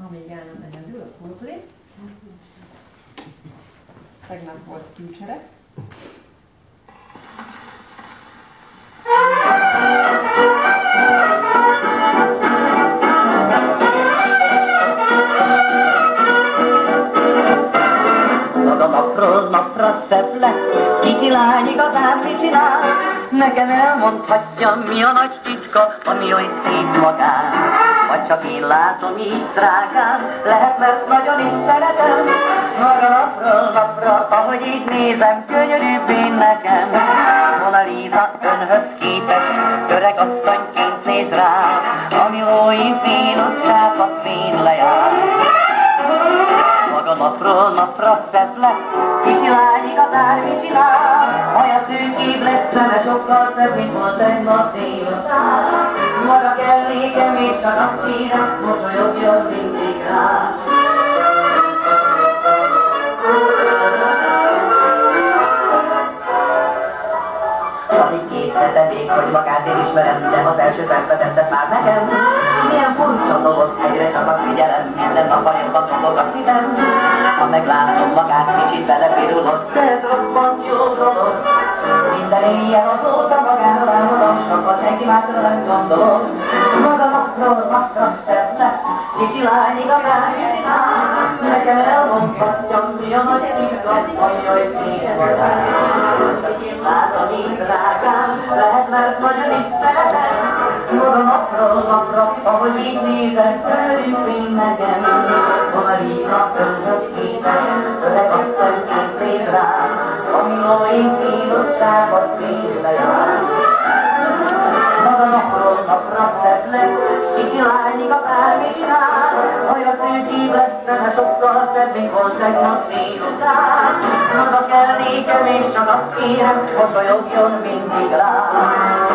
Ha még el nem nehezül, akkor hozni. Tegnap volt tűcsere. Napról napra szebb lett, kiki lány igazán mit csinál? Nekem elmondhatja, mi a nagy titka, ami oly szép magán. Vagy csak én látom így drágán, lehet, mert nagyon is szeretem. Maga napról napra, ahogy így nézem, gyönyörűbb én nekem. Mona Lisa önhöz képest, öreg asszonyként néz rá, a Milói Vénuszkákat fén lejár. Maga napról napra szebb lett, kiki lány igazán mit csinál? Haja szűkébb lett, szeme sokkal szebb, mint volt tegnap délután. Maga kell nékem és a napszínem, mosolyogjon mindig rá. Alig két hete még, hogy magát én ismerem, de az első percbe tette már nekem. Milyen furcsa dolog, egyre csak a figyelem, minden nap a jobban dobog a szívem. Ha meglátom magát, kicsit belepirulok, de ez roppant jó dolog. Minden éjjel azóta magára álmodom, sokat senki másra nem gondolom. Maga napról napra szebb lett, kicsi lány igazán csinál. Nekem elmondhatja, mi a nagy titka, hogy szép magán. Látom így drágán, lehet, mert nagyon is szeretem. Maga napról napra, ahogy így nézem, szörnyű én nekem. Mona Lisa önhöz képest, öreg asszonyként néz rám, a Milói Vénuszkákat fén lejár. Maga napról napra szebb lett, kiki lány igazán mit csinál? Haja szűkébb lett, szeme sokkal szebb, mint volt tegnap délután. Maga kell nékem és csak azt kérem, mosolyogjon mindig rám.